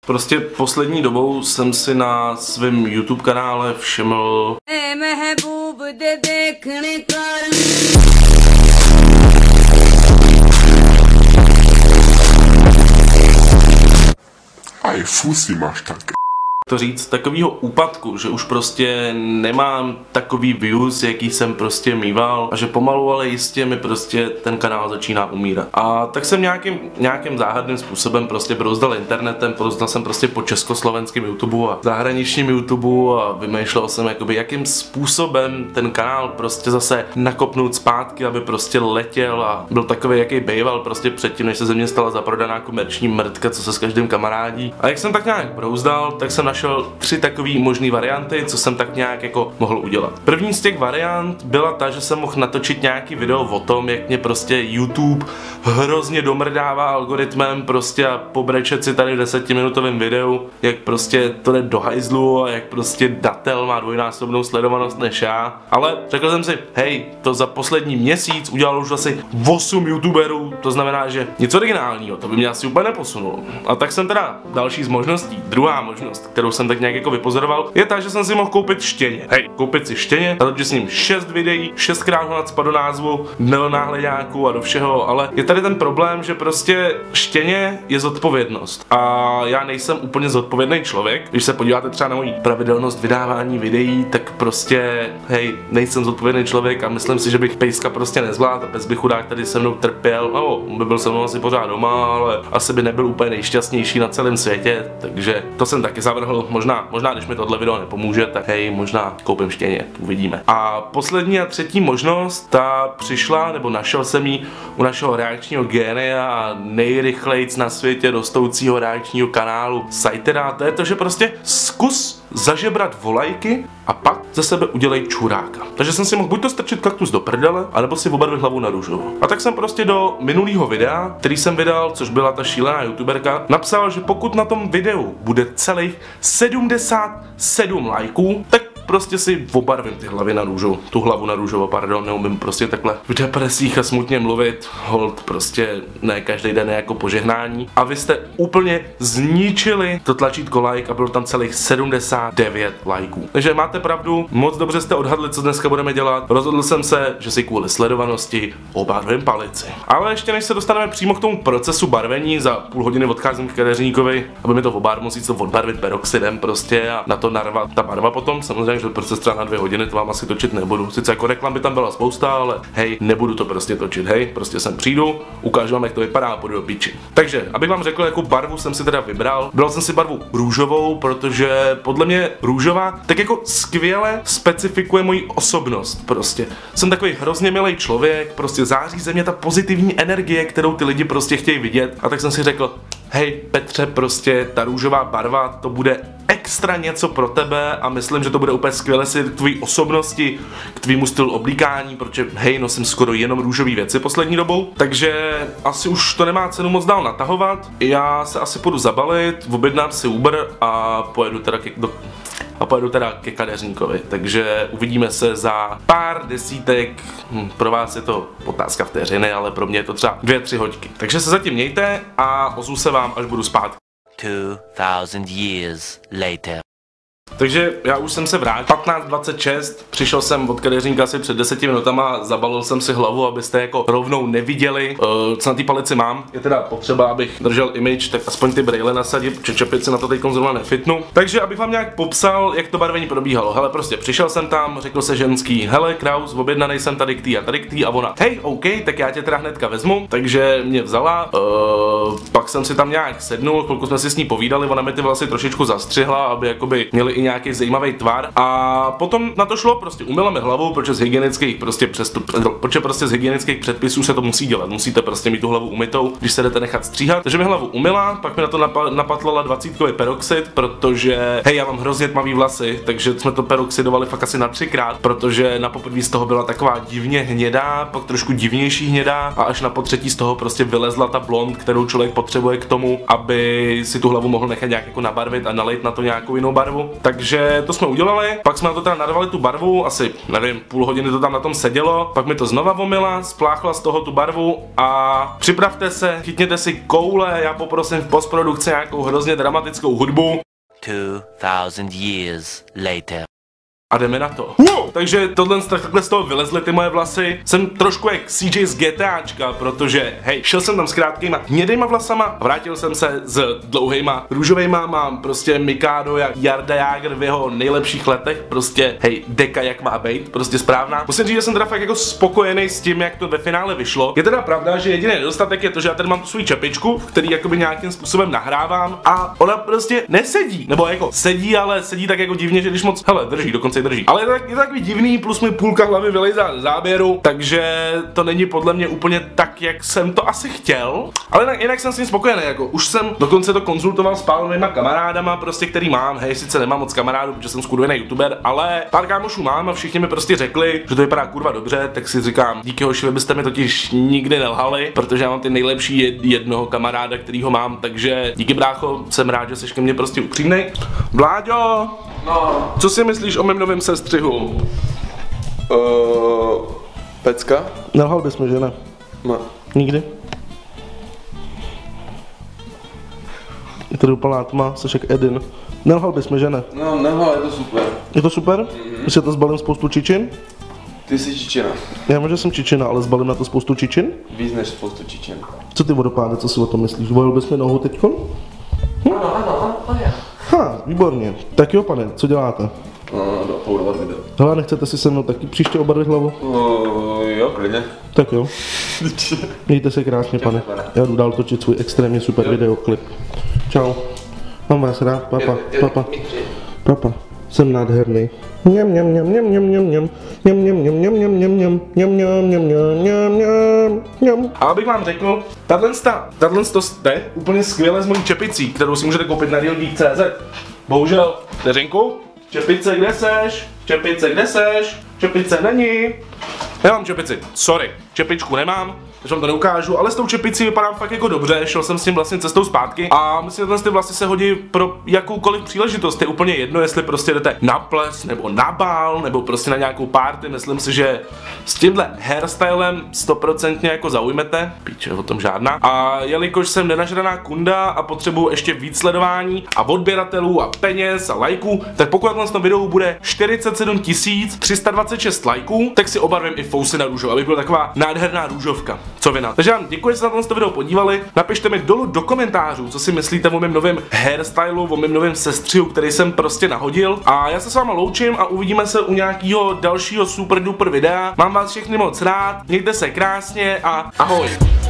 Prostě poslední dobou jsem si na svém YouTube kanále všiml Aj fusy máš tak. to říct, takovýho úpadku, že už prostě nemám takový views, jaký jsem prostě mýval a že pomalu, ale jistě mi prostě ten kanál začíná umírat. A tak jsem nějakým záhadným způsobem prostě brouzdal internetem, brouzdal jsem prostě po československém YouTube a zahraničním YouTube a vymýšlel jsem jakoby jakým způsobem ten kanál prostě zase nakopnout zpátky, aby prostě letěl a byl takový, jaký bejval prostě předtím, než se ze mě stala zaprodaná komerční mrtka, co se s každým kamarádí. A jak jsem tak nějak brouzdal, tak jsem našel 3 takové možné varianty, co jsem tak nějak jako mohl udělat. První z těch variant byla ta, že jsem mohl natočit nějaký video o tom, jak mě prostě YouTube hrozně domrdává algoritmem prostě a pobrečet si tady 10minutovém videu, jak prostě to jde do hajzlu a jak prostě datel má dvojnásobnou sledovanost než já. Ale řekl jsem si, hej, to za poslední měsíc udělalo už asi 8 youtuberů, to znamená, že nic originálního, to by mě asi úplně neposunulo. A tak jsem teda další z možností, druhá možnost, kterou jsem tak nějak jako vypozoroval, je ta, že jsem si mohl koupit štěně. Hej, koupit si štěně, natočit s ním 6 videí, 6krát ho nacpat do názvu, do náhledáků a do všeho, ale je tady ten problém, že prostě štěně je zodpovědnost. A já nejsem úplně zodpovědný člověk. Když se podíváte třeba na moji pravidelnost vydávání videí, tak prostě, hej, nejsem zodpovědný člověk a myslím si, že bych pejska prostě nezvládl a pes by chudák tady se mnou trpěl. No, on by byl se mnou asi pořád doma, ale asi by nebyl úplně nejšťastnější na celém světě, takže to jsem taky zavrhl. Možná, když mi tohle video nepomůže, tak hej, možná koupím štěně, uvidíme. A poslední a třetí možnost, ta přišla, nebo našel jsem ji u našeho reakčního génia a nejrychlejc na světě rostoucího reakčního kanálu Sajtera. To je to, že prostě zkus zažebrat volajky a pak ze sebe udělej čuráka. Takže jsem si mohl buď to strčit kaktus do prdele, anebo si obarvit hlavu na růžovo. A tak jsem prostě do minulého videa, který jsem vydal, což byla ta šílená youtuberka, napsal, že pokud na tom videu bude celých 77 lajků, tak prostě si obarvím ty hlavy na růžovo, tu hlavu na růžovo, pardon, neumím prostě takhle v depresích a smutně mluvit, hold prostě ne každý den jako požehnání. A vy jste úplně zničili to tlačítko like a bylo tam celých 79 lajků. Takže máte pravdu, moc dobře jste odhadli, co dneska budeme dělat. Rozhodl jsem se, že si kvůli sledovanosti obarvím palici. Ale ještě než se dostaneme přímo k tomu procesu barvení, za půl hodiny odcházím k kadeřníkovi, aby mi to obarvil, musí to odbarvit peroxidem prostě a na to narvat ta barva potom, samozřejmě že proces třeba na 2 hodiny, to vám asi točit nebudu. Sice jako reklam by tam byla spousta, ale hej, nebudu to prostě točit, hej, prostě sem přijdu, ukážu vám, jak to vypadá a půjdu do píči. Takže, abych vám řekl, jakou barvu jsem si teda vybral, jsem si barvu růžovou, protože podle mě růžová tak jako skvěle specifikuje moji osobnost prostě. Jsem takový hrozně milý člověk, prostě září ze mě ta pozitivní energie, kterou ty lidi prostě chtějí vidět, a tak jsem si řekl, hej Petře, prostě ta růžová barva, to bude extra něco pro tebe a myslím, že to bude úplně skvěle si k tvojí osobnosti, k tvýmu stylu oblíkání, protože hej, nosím skoro jenom růžové věci poslední dobou, takže asi už to nemá cenu moc dál natahovat. Já se asi půjdu zabalit, objednám si Uber a pojedu teda ke kadeřníkovi, takže uvidíme se za pár desítek, pro vás je to otázka vteřiny, ale pro mě je to třeba 2-3 hoďky. Takže se zatím mějte a ozvu se vám, až budu spát. 2000 years later. Takže já už jsem se vrátil, 15:26, přišel jsem od kadeřníka asi před 10 minutama, zabalil jsem si hlavu, abyste jako rovnou neviděli, co na té palici mám. Je teda potřeba, abych držel image, tak aspoň ty brejle nasadit, přečepit si na to teď zrovna nefitnu. Takže abych vám nějak popsal, jak to barvení probíhalo. Hele, prostě přišel jsem tam, řekl se ženský, hele Kraus, objednanej jsem tady k tý a tady k tý a ona, hej, OK, tak já tě teda hnedka vezmu, takže mě vzala, pak jsem si tam nějak sednul, chvilku jsme si s ní povídali, ona mi ty vlasy trošičku zastřihla, aby jakoby měli i nějaký zajímavý tvar, a potom na to šlo, prostě umyla mi hlavu, protože z hygienických z hygienických předpisů se to musí dělat, musíte prostě mít tu hlavu umytou, když se jdete nechat stříhat. Takže mi hlavu umyla, pak mi na to napatlala 20kový peroxid, protože hej, já mám hrozně tmavý vlasy, takže jsme to peroxidovali fakt asi na 3krát, protože na poprvé z toho byla taková divně hnědá, pak trošku divnější hnědá a až na potřetí z toho prostě vylezla ta blond, kterou člověk potřebuje k tomu, aby si tu hlavu mohl nechat nějak jako nabarvit a nalejt na to nějakou jinou barvu. Takže to jsme udělali, pak jsme na to teda narvali tu barvu, asi nevím, půl hodiny to tam na tom sedělo, pak mi to znova vomila, spláchla z toho tu barvu a připravte se, chytněte si koule, já poprosím v postprodukci nějakou hrozně dramatickou hudbu. 2000 years later. A jdeme na to. Takže takhle z toho vylezly ty moje vlasy. Jsem trošku jak CJ z GTAčka, protože hej, šel jsem tam s krátkýma hnědejma vlasama a vrátil jsem se s dlouhejma růžovejma, mám prostě Mikado jak Jarda Jágr v jeho nejlepších letech, prostě hej, deka jak má být, prostě správná. Musím říct, že jsem teda fakt jako spokojený s tím, jak to ve finále vyšlo. Je teda pravda, že jediný nedostatek je to, že já tady mám tu svou čepičku, který jakoby nějakým způsobem nahrávám a ona prostě nesedí, nebo jako sedí, ale sedí tak jako divně, že když moc, hele, drží, dokonce drží. Ale je to takový divný, plus mi půlka hlavy vylejzá z záběru, takže to není podle mě úplně tak, jak jsem to asi chtěl. Ale jinak jsem s tím spokojený, jako už jsem dokonce to konzultoval s pár mýma kamarádama, prostě který mám, hej, sice nemám moc kamarádů, protože jsem skurvený youtuber, ale pár kámošů mám a všichni mi prostě řekli, že to vypadá kurva dobře, tak si říkám, díky hoši, vy byste mi totiž nikdy nelhali, protože já mám ty nejlepší jednoho kamaráda, kterýho mám, takže díky brácho, jsem rád, že jsi ke mně prostě upřímnej. Vláďo! No. Co si myslíš o mém novém sestřihu? Pecka? Nelhal bys mi, že ne? No. Nikdy? Je tady úplná tma, jsi jak Edin. Nelhal bys mi, že ne? No, nelhal, je to super. Je to super? Když to zbalím spoustu čičin? Ty jsi čičina. Já vím, že jsem čičina, ale zbalím na to spoustu čičin? Víc než spoustu čičin. Co ty vodopáde, co si o tom myslíš? Vojil bys mi nohu teďkon? Ano. Ha, výborně. Tak jo, pane, co děláte? No, uploadovat video. Hele, nechcete si se mnou taky příště obarvit hlavu? Jo, klidně. Tak jo. Mějte se krásně, pane. Já jdu dál točit svůj extrémně super videoklip. Čau. Mám vás rád, papa, papa. Papa, jsem nádherný. Mňam, mňam, mňam, mňam, mňam, mňam, mňam, mňam, mňam, mňam, mňam, mňam, mňam, mňam, mňam, mňam, mňam. A abych vám řekl, tahle jde úplně skvěle s mojí čepicí, kterou si můžete koupit na realgeek.cz. Bohužel, vteřinku, čepice kde seš? Čepice kde seš? Čepice není. Nemám čepici, sorry, čepičku nemám, takže vám to neukážu, ale s tou čepicí vypadám fakt jako dobře, šel jsem s tím vlastně cestou zpátky a myslím, že ty vlasy se hodí pro jakoukoliv příležitost, je úplně jedno, jestli prostě jdete na ples, nebo na bál, nebo prostě na nějakou party, myslím si, že s tímhle hairstylem 100% jako zaujmete, píče, o tom žádná, a jelikož jsem nenažraná kunda a potřebuju ještě víc sledování a odběratelů a peněz a lajků, tak pokud na tom videu bude 47 326 lajků, tak si obarvím i fousy na růžov, aby byla taková nádherná růžovka. Co vy na? Takže vám děkuji, že jste na to video podívali. Napište mi dolů do komentářů, co si myslíte o mém novém hairstylu, o mém novém sestřihu, který jsem prostě nahodil. A já se s váma loučím a uvidíme se u nějakého dalšího super duper videa. Mám vás všechny moc rád, mějte se krásně a ahoj.